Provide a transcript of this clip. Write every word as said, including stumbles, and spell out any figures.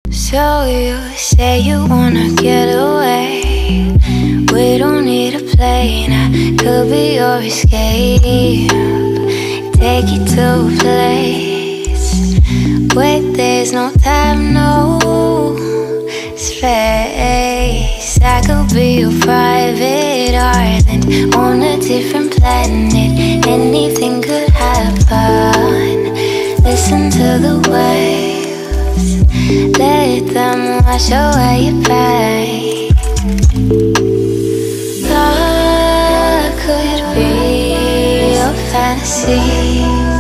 So you say you wanna get away. We don't need a plane, I could be your escape. Take you to a place where there's no time, no space. I could be your private island on a different planet. Anything could happen. Listen to the waves, let them wash away your pain. Love could be your fantasy.